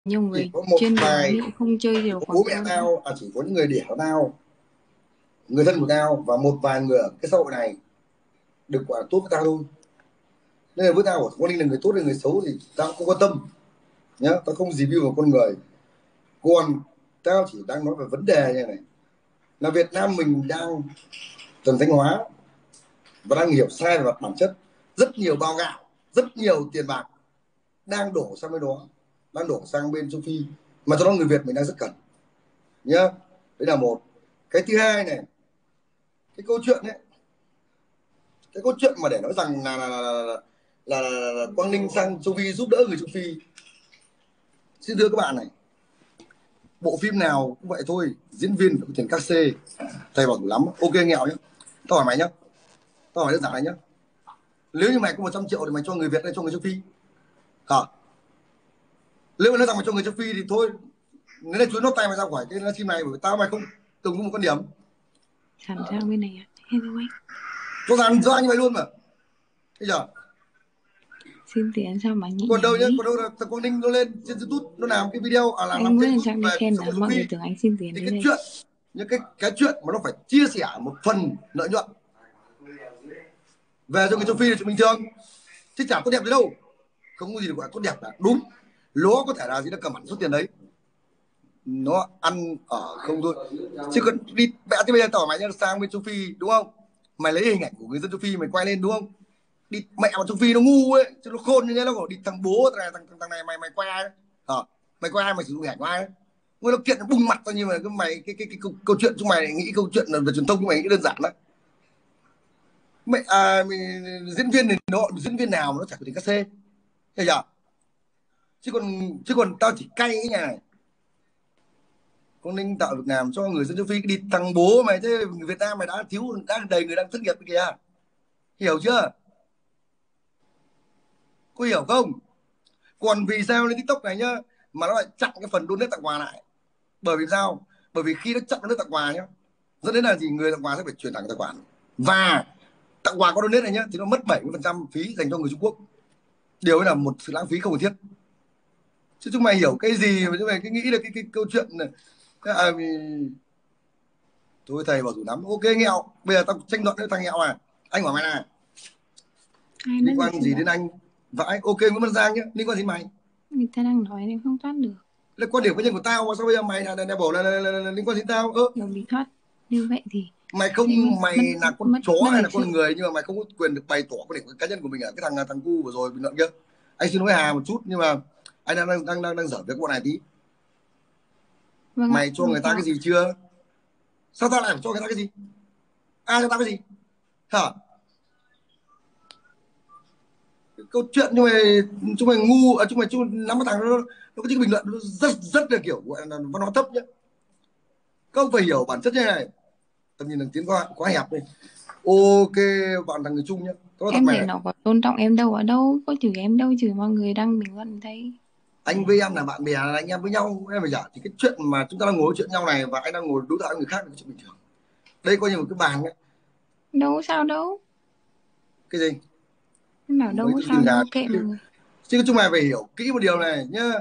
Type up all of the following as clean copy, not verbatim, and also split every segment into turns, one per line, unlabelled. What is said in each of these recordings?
nhiều
Chỉ
người
có một
chuyên về nói
vài,
nhưng không chơi
chỉ
điều
có
quảng
bố mẹ
châu nữa.
tao, chỉ có những người đẻ tao, người thân của tao và một vài người ở cái xã hội này được gọi là tốt với tao thôi. Nên là với tao con Ninh là người tốt hay người xấu thì tao không quan tâm nhá, tao không review vào con người. Còn tao chỉ đang nói về vấn đề như này, là Việt Nam mình đang thần thánh hóa và đang hiểu sai về mặt bản chất. Rất nhiều bao gạo, rất nhiều tiền bạc đang đổ sang bên đó, đang đổ sang bên châu Phi, mà cho nó người Việt mình đang rất cần nhá. Đấy là một. Cái thứ hai này, cái câu chuyện ấy, cái câu chuyện mà để nói rằng là Quang Ninh sang châu Phi giúp đỡ người châu Phi, xin thưa các bạn này, bộ phim nào cũng vậy thôi, diễn viên phải có tiền các xê, thầy bảo đủ lắm. Ok nghèo nhá, tao hỏi mày nhá, tao hỏi đơn giản này nhá, nếu như mày có 100 triệu thì mày cho người Việt hay cho người châu Phi hả? Nếu mà nói rằng mày cho người châu Phi thì thôi, nếu là chuối nốt tay mày ra khỏi cái livestream này, bởi vì tao mày không cùng có một quan điểm.
Sẵn sang bên này ạ. Hello anh.
Rõ ràng như vậy luôn mà, bây giờ
Xin tiền sao mà nhị
còn đâu
nhàng
nhá,
ý.
còn đâu là thằng Quang Ninh nó lên trên YouTube nó làm cái video làm
Anh mỗi
kênh
lần
YouTube
sang đây
về cuộc
khen
sống
là
ở châu
mọi
Phi,
người tưởng anh xin tiền
thì
đến
cái
đây.
chuyện, những cái chuyện mà nó phải chia sẻ một phần lợi nhuận về cho người châu Phi là chuyện bình thường, chứ chả tốt đẹp gì đâu, không có gì được gọi là tốt đẹp cả. Đúng, nó có thể là gì nó cầm hẳn số tiền đấy, nó ăn ở không thôi, chứ còn đi vẽ thì bây giờ tỏ mày nhá, sang bên châu Phi đúng không, mày lấy hình ảnh của người dân châu Phi mày quay lên đúng không, đi mẹ mà châu Phi nó ngu ấy chứ nó khôn như thế, nó bảo đi thằng bố thằng này mày quay ai đấy hả, mày quay ai, mày sử dụng hình ảnh của ai đấy, nó kiện nó bung mặt ra. Nhưng mà cái mày cái câu chuyện chúng mày nghĩ câu chuyện là về truyền thông của mày nghĩ đơn giản đấy. Mày, diễn viên này nó diễn viên nào mà nó chả có tiền cát xê, hiểu chưa? Chứ còn tao chỉ cay cái nhà này, con Ninh tạo việc làm cho người dân châu Phi, đi thằng bố mày, thế người Việt Nam mày đã thiếu, đang đầy người đang thất nghiệp kìa, hiểu chưa, có hiểu không? Còn vì sao lên TikTok này nhá mà nó lại chặn cái phần donate tặng quà lại, bởi vì sao? Bởi vì khi nó chặn donate tặng quà nhá, dẫn đến là gì, người tặng quà sẽ phải chuyển thẳng tài khoản, và tặng quà có donate này nhá thì nó mất 70% phí dành cho người Trung Quốc. Điều ấy là một sự lãng phí không cần thiết. Chứ chúng mày hiểu cái gì mà chúng mày cứ nghĩ là cái câu chuyện này. Vì thôi thầy bảo thủ lắm, ok nghèo, bây giờ tao tranh luận với thằng nghèo à, anh hỏi mày này,
Ai nói
liên
gì
quan
xin
gì
lỗi.
đến anh vãi, ok Nguyễn Văn Giang nhá, liên quan gì mày,
Người ta đang nói nên không thoát được.
là quan điểm cá nhân của tao mà sao bây giờ mày là bảo là liên quan đến tao ơ.
Kiểu bị thoát như vậy thì
Mày không,
sẽ
mày
mất
là con
mất
chó
mất
hay
lịch
là con
sự.
người, nhưng mà mày không có quyền được bày tỏ quan điểm cá nhân của mình ở cái thằng cu vừa rồi bình luận kia. Anh xin lỗi Hà một chút, nhưng mà anh đang dở với cái bọn này tí.
Vâng ạ,
Mày cho
vì
người ta
sao
cái
ạ?
gì chưa, sao tao lại phải cho người ta cái gì, ai cho tao cái gì hả? Cái câu chuyện chúng mày ngu chúng nắm cái thằng nó có những bình luận nó rất là kiểu gọi là văn hóa thấp nhá, không phải hiểu bản chất như này, tầm nhìn đằng tiến quá hẹp đi. Ok, bạn là người Trung nhá, tôi nói thật
Em
mày
thấy
này,
nó có tôn trọng em đâu, ở đâu có chửi em đâu, chửi mọi người đang bình luận thấy.
anh với em là bạn bè, là anh em với nhau em phải giả, thì cái chuyện mà chúng ta đang ngồi nói chuyện nhau này và anh đang ngồi đối thoại với người khác là cái chuyện bình thường. Đây coi như một cái bàn ấy.
Đâu sao đâu.
Cái gì
Em bảo đâu
mấy
có
cái
sao
từ gà
đâu, kệ mọi người.
chứ chúng mày phải hiểu kỹ một điều này nhá,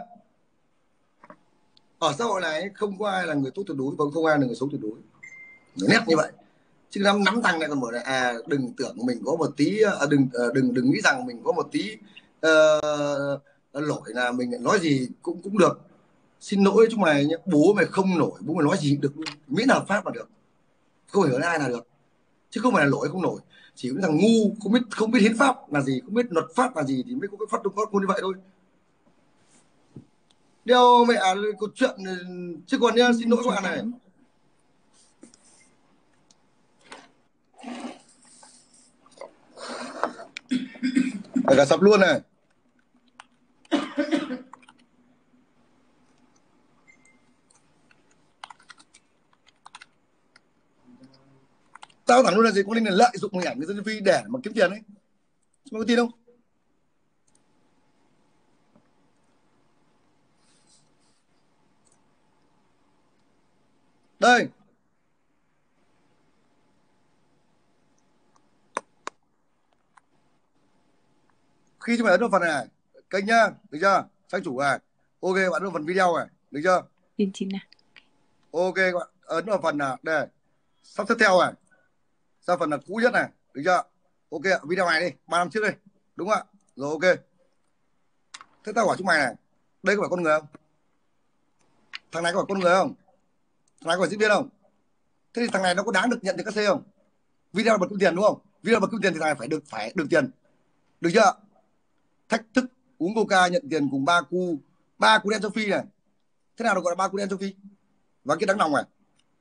ở xã hội này không có ai là người tốt tuyệt đối và không ai là người xấu tuyệt đối, nét như vậy. Chứ nắm thằng này còn bảo là đừng tưởng mình có một tí, đừng nghĩ rằng mình có một tí lỗi là mình nói gì cũng cũng được. Xin lỗi chúng mày nhé, bố mày không nổi, bố mày nói gì cũng được luôn, miễn là hợp pháp là được, không hiểu ai là được, chứ không phải là lỗi không nổi. Chỉ có thằng ngu không biết hiến pháp là gì, không biết luật pháp là gì thì mới có cái phát ngôn như vậy thôi. Đeo mẹ câu chuyện. Chứ còn nhá, xin
Em
lỗi các
chỉ
bạn này,
cảm.
cả sập luôn này. Tao thẳng luôn là gì, con Linh là lợi dụng hình ảnh người dân phi để mà kiếm tiền ấy, chúng mày có tin không? Đây, khi chúng mày ấn vào phần này kênh nhá, được chưa, sang chủ này, Ok bạn ấn vào phần video này, được chưa?
Chín chín à?
Ok các bạn ấn vào phần là đây, sắp tiếp theo này, sang phần là cũ nhất này, được chưa? Ok ạ, video này đi, 3 năm trước đi, đúng không ạ? Rồi ok. Thế tao hỏi chúng mày này, đây có phải con người không? Thằng này có phải con người không? Thằng này có phải diễn viên không? Thế thì thằng này nó có đáng được nhận được các xe không? Video là bật kiếm tiền đúng không? Video bật kiếm tiền thì thằng này phải được tiền, được chưa? Thách thức uống coca nhận tiền cùng ba cú đen châu Phi này. Thế nào được gọi là ba cú đen châu Phi? Và cái đáng lòng này,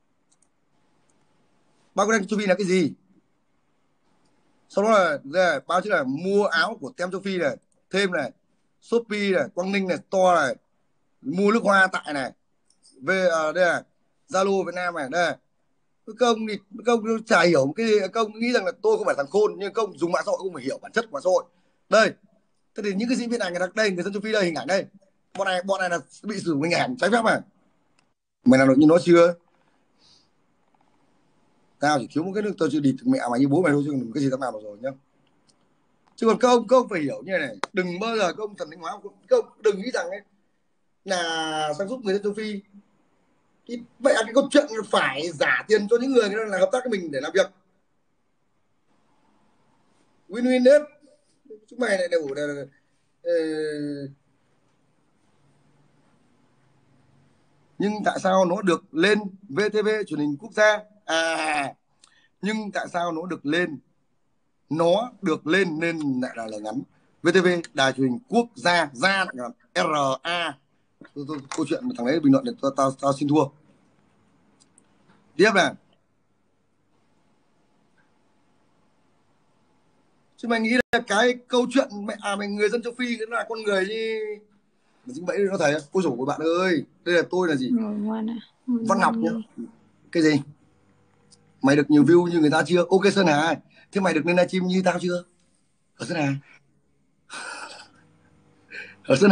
ba cú đen châu Phi là cái gì? Sau đó là bao chứ là mua áo của tem châu Phi này, thêm này, Shopee này, Quang Ninh này, Store này, mua nước hoa tại này, về đây này, Zalo Việt Nam này, đây. Công thì chả hiểu, cái công nghĩ rằng là tôi không phải thằng khôn, nhưng công dùng mạng xã hội cũng phải hiểu bản chất của mạng xã hội. Đây, thế thì những cái diễn viên này, người ta đây, người dân châu Phi đây, hình ảnh đây, bọn này là bị sử dụng hình ảnh trái phép mà. Mày làm được như nó chưa? Tao chỉ thiếu một cái nước, tôi chưa địt mẹ mày như bố mày thôi, chứ cái gì tao làm được rồi nhá. Chứ còn công phải hiểu như này, đừng bao giờ công thần thánh hóa, công đừng nghĩ rằng ấy là sang giúp người dân châu Phi. Thì vậy là cái câu chuyện phải giả tiền cho những người là hợp tác với mình để làm việc, win-win hết. Chúng mày lại đều nhưng tại sao nó được lên VTV truyền hình quốc gia nhưng tại sao nó được lên nên lại là lời ngắn VTV đài truyền hình quốc gia, ra lại là RA. Câu chuyện mà thằng ấy bình luận để tao xin thua. Tiếp này, chứ mày nghĩ là cái câu chuyện mày người dân châu Phi cũng là con người như dính bẫy nó thầy. Ôi dồi ôi bạn ơi, đây là tôi là gì,
Rồi ngoan à.
Văn Ngọc
Ngoan
nhá.
ghê.
Cái gì, mày được nhiều view như người ta chưa? Ok Sơn Hà, thế mày được lên livestream như tao chưa? Ở Sơn Hà, ở Sơn